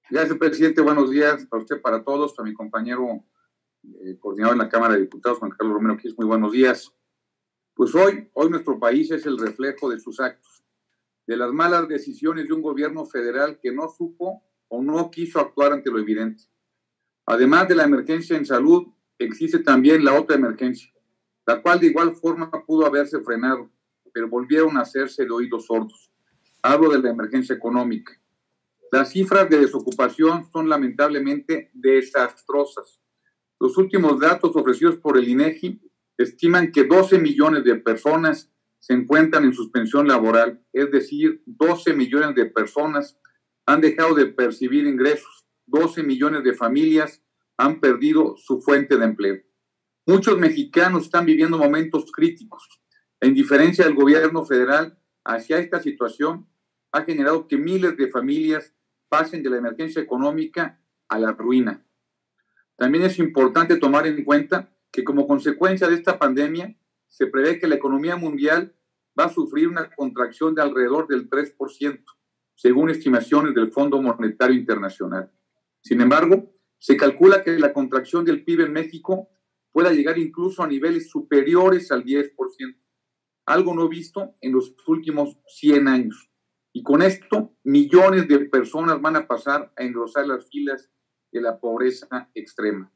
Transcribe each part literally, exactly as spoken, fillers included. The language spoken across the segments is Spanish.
Gracias, presidente. Buenos días para usted, para todos, a mi compañero eh, coordinador en la Cámara de Diputados, Juan Carlos Romero Quis. Muy buenos días. Pues hoy, hoy nuestro país es el reflejo de sus actos, de las malas decisiones de un gobierno federal que no supo o no quiso actuar ante lo evidente. Además de la emergencia en salud, existe también la otra emergencia, la cual de igual forma pudo haberse frenado, pero volvieron a hacerse de oídos sordos. Hablo de la emergencia económica. Las cifras de desocupación son lamentablemente desastrosas. Los últimos datos ofrecidos por el INEGI estiman que doce millones de personas se encuentran en suspensión laboral, es decir, doce millones de personas han dejado de percibir ingresos, doce millones de familias han perdido su fuente de empleo. Muchos mexicanos están viviendo momentos críticos. La indiferencia del gobierno federal hacia esta situación ha generado que miles de familias pasen de la emergencia económica a la ruina. También es importante tomar en cuenta que como consecuencia de esta pandemia se prevé que la economía mundial va a sufrir una contracción de alrededor del tres por ciento, según estimaciones del Fondo Monetario Internacional. Sin embargo, se calcula que la contracción del P I B en México pueda llegar incluso a niveles superiores al diez por ciento, algo no visto en los últimos cien años. Y con esto, millones de personas van a pasar a engrosar las filas de la pobreza extrema.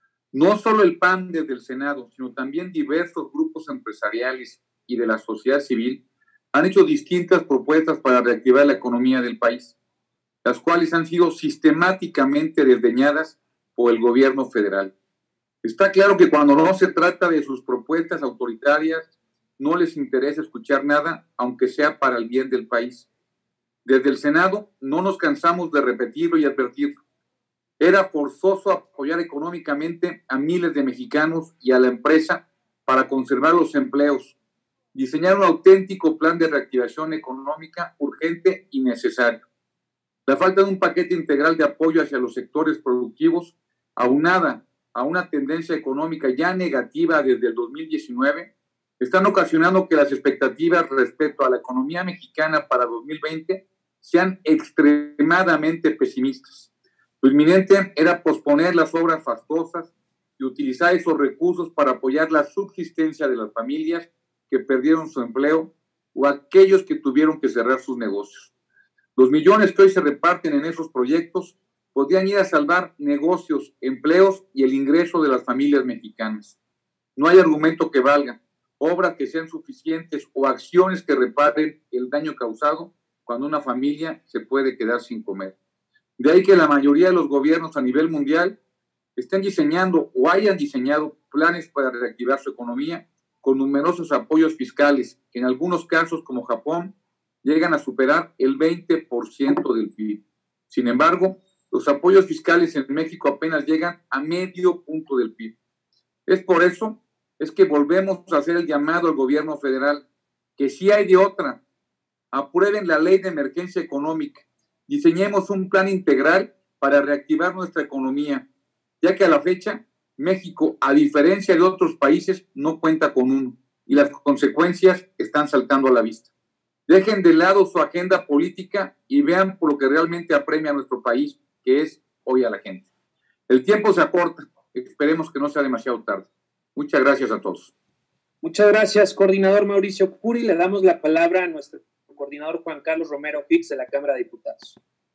No solo el P A N desde el Senado, sino también diversos grupos empresariales y de la sociedad civil han hecho distintas propuestas para reactivar la economía del país, las cuales han sido sistemáticamente desdeñadas por el gobierno federal. Está claro que cuando no se trata de sus propuestas autoritarias, no les interesa escuchar nada, aunque sea para el bien del país. Desde el Senado no nos cansamos de repetirlo y advertirlo. Era forzoso apoyar económicamente a miles de mexicanos y a la empresa para conservar los empleos, diseñar un auténtico plan de reactivación económica urgente y necesario. La falta de un paquete integral de apoyo hacia los sectores productivos, aunada a una tendencia económica ya negativa desde el dos mil diecinueve, están ocasionando que las expectativas respecto a la economía mexicana para dos mil veinte sean extremadamente pesimistas. Lo inminente era posponer las obras fastosas y utilizar esos recursos para apoyar la subsistencia de las familias que perdieron su empleo o aquellos que tuvieron que cerrar sus negocios. Los millones que hoy se reparten en esos proyectos podrían ir a salvar negocios, empleos y el ingreso de las familias mexicanas. No hay argumento que valga, obras que sean suficientes o acciones que reparen el daño causado cuando una familia se puede quedar sin comer. De ahí que la mayoría de los gobiernos a nivel mundial estén diseñando o hayan diseñado planes para reactivar su economía con numerosos apoyos fiscales, que en algunos casos, como Japón, llegan a superar el veinte por ciento del P I B. Sin embargo, los apoyos fiscales en México apenas llegan a medio punto del P I B. Es por eso es que volvemos a hacer el llamado al gobierno federal, que si hay de otra, aprueben la ley de emergencia económica, diseñemos un plan integral para reactivar nuestra economía, ya que a la fecha México, a diferencia de otros países, no cuenta con uno y las consecuencias están saltando a la vista. Dejen de lado su agenda política y vean por lo que realmente apremia a nuestro país, que es hoy a la gente. El tiempo se acorta, esperemos que no sea demasiado tarde. Muchas gracias a todos. Muchas gracias, coordinador Mauricio Curi. Le damos la palabra a nuestro coordinador Juan Carlos Romero Hicks de la Cámara de Diputados.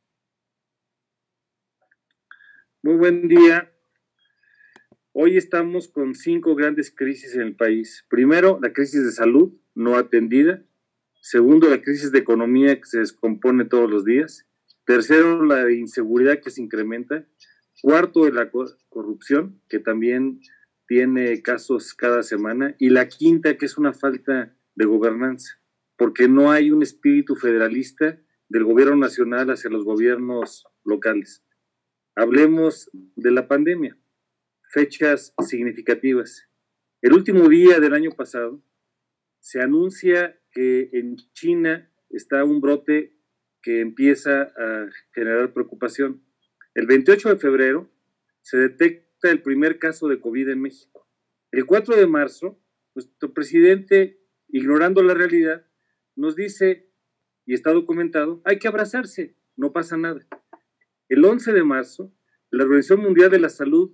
Muy buen día. Hoy estamos con cinco grandes crisis en el país. Primero, la crisis de salud no atendida. Segundo, la crisis de economía que se descompone todos los días. Tercero, la de inseguridad que se incrementa. Cuarto, la corrupción, que también tiene casos cada semana. Y la quinta, que es una falta de gobernanza, porque no hay un espíritu federalista del gobierno nacional hacia los gobiernos locales. Hablemos de la pandemia. Fechas significativas. El último día del año pasado se anuncia que en China está un brote que empieza a generar preocupación. El veintiocho de febrero se detecta el primer caso de COVID en México. El cuatro de marzo, nuestro presidente, ignorando la realidad, nos dice, y está documentado, hay que abrazarse, no pasa nada. El once de marzo, la Organización Mundial de la Salud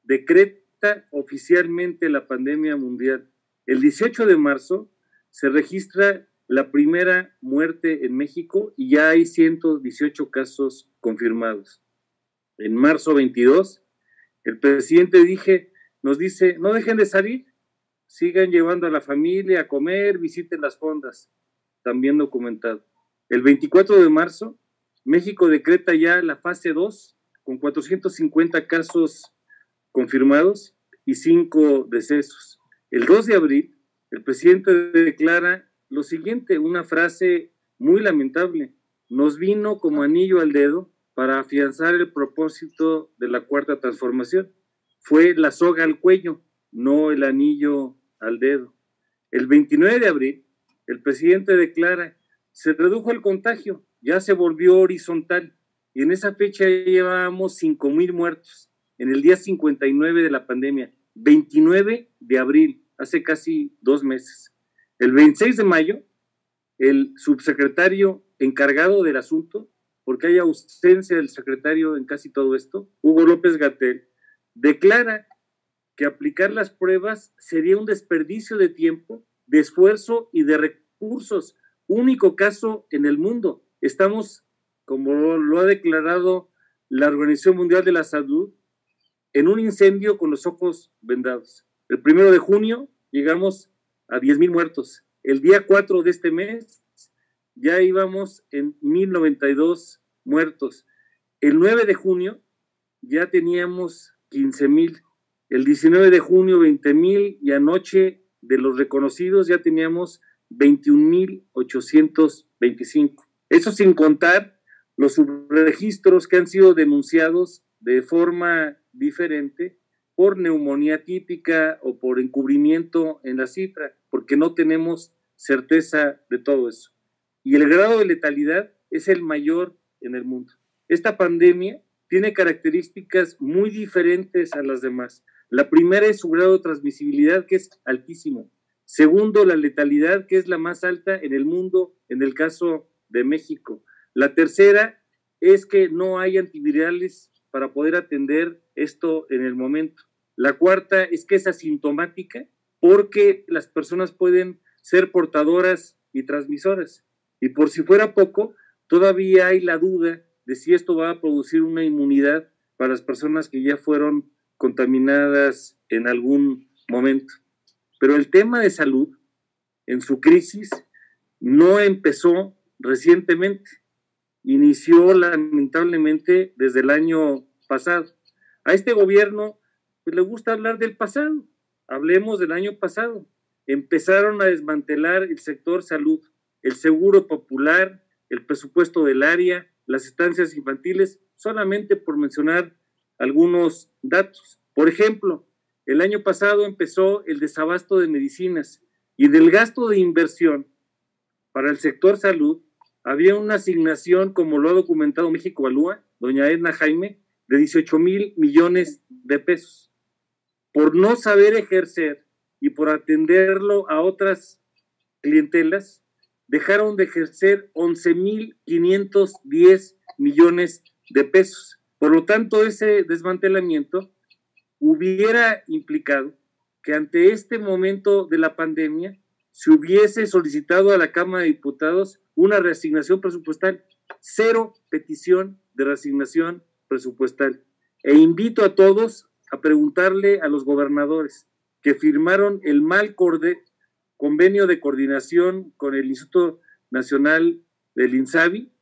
decreta oficialmente la pandemia mundial. El dieciocho de marzo se registra la primera muerte en México y ya hay ciento dieciocho casos confirmados. En marzo veintidós, el presidente dije, nos dice, no dejen de salir, sigan llevando a la familia a comer, visiten las fondas, también documentado. El veinticuatro de marzo, México decreta ya la fase dos con cuatrocientos cincuenta casos confirmados y cinco decesos. El dos de abril, el presidente declara lo siguiente, una frase muy lamentable, nos vino como anillo al dedo para afianzar el propósito de la cuarta transformación. Fue la soga al cuello, no el anillo al dedo. El veintinueve de abril, el presidente declara, se redujo el contagio, ya se volvió horizontal, y en esa fecha llevábamos cinco mil muertos, en el día cincuenta y nueve de la pandemia, veintinueve de abril, hace casi dos meses. El veintiséis de mayo, el subsecretario encargado del asunto, porque hay ausencia del secretario en casi todo esto, Hugo López-Gatell, declara que aplicar las pruebas sería un desperdicio de tiempo, de esfuerzo y de recursos, único caso en el mundo. Estamos, como lo ha declarado la Organización Mundial de la Salud, en un incendio con los ojos vendados. El primero de junio llegamos a diez mil muertos. El día cuatro de este mes ya íbamos en mil noventa y dos muertos. El nueve de junio ya teníamos quince mil. El diecinueve de junio veinte mil y anoche de los reconocidos ya teníamos veintiún mil ochocientos veinticinco. Eso sin contar los subregistros que han sido denunciados de forma diferente por neumonía típica o por encubrimiento en la cifra, porque no tenemos certeza de todo eso. Y el grado de letalidad es el mayor en el mundo. Esta pandemia tiene características muy diferentes a las demás. La primera es su grado de transmisibilidad, que es altísimo. Segundo, la letalidad, que es la más alta en el mundo, en el caso de México. La tercera es que no hay antivirales para poder atender esto en el momento. La cuarta es que es asintomática porque las personas pueden ser portadoras y transmisoras. Y por si fuera poco, todavía hay la duda de si esto va a producir una inmunidad para las personas que ya fueron contaminadas en algún momento. Pero el tema de salud, en su crisis, no empezó recientemente. Inició lamentablemente desde el año pasado. A este gobierno pues, le gusta hablar del pasado. Hablemos del año pasado. Empezaron a desmantelar el sector salud, el seguro popular, el presupuesto del área, las estancias infantiles, solamente por mencionar algunos datos. Por ejemplo, el año pasado empezó el desabasto de medicinas y del gasto de inversión para el sector salud había una asignación, como lo ha documentado México Evalúa, doña Edna Jaime, de dieciocho mil millones de pesos. Por no saber ejercer y por atenderlo a otras clientelas, dejaron de ejercer once mil quinientos diez millones de pesos. Por lo tanto, ese desmantelamiento hubiera implicado que ante este momento de la pandemia se hubiese solicitado a la Cámara de Diputados una reasignación presupuestal, cero petición de reasignación presupuestal. E invito a todos a preguntarle a los gobernadores que firmaron el mal corde, convenio de coordinación con el Instituto Nacional del INSABI,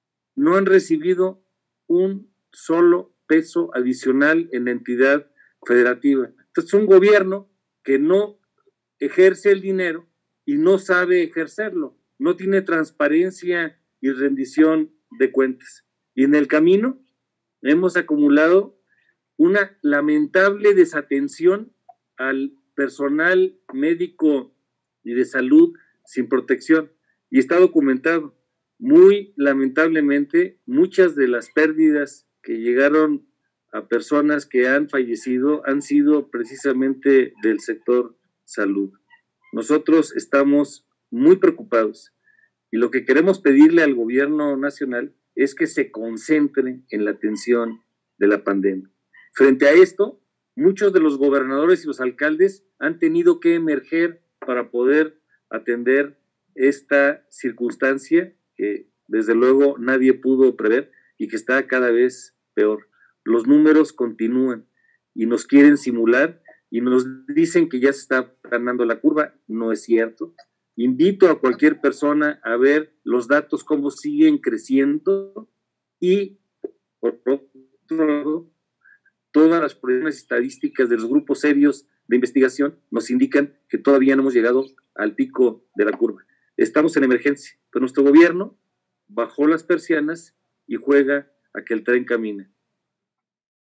no han recibido un solo peso adicional en la entidad federativa. Entonces, es un gobierno que no ejerce el dinero y no sabe ejercerlo, no tiene transparencia y rendición de cuentas. Y en el camino hemos acumulado una lamentable desatención al personal médico y de salud sin protección. Y está documentado. Muy lamentablemente, muchas de las pérdidas que llegaron a personas que han fallecido han sido precisamente del sector salud. Nosotros estamos muy preocupados y lo que queremos pedirle al gobierno nacional es que se concentre en la atención de la pandemia. Frente a esto, muchos de los gobernadores y los alcaldes han tenido que emerger para poder atender esta circunstancia que desde luego nadie pudo prever y que está cada vez peor. Los números continúan y nos quieren simular y nos dicen que ya se está ganando la curva. No es cierto. Invito a cualquier persona a ver los datos, cómo siguen creciendo y, por otro lado, todas las proyecciones estadísticas de los grupos serios de investigación nos indican que todavía no hemos llegado al pico de la curva. Estamos en emergencia, pero nuestro gobierno bajó las persianas y juega a que el tren camine.